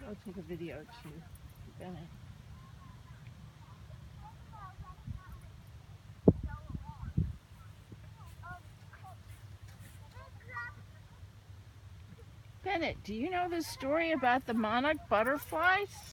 I'll take a video too. Bennett. Bennett, do you know the story about the monarch butterflies?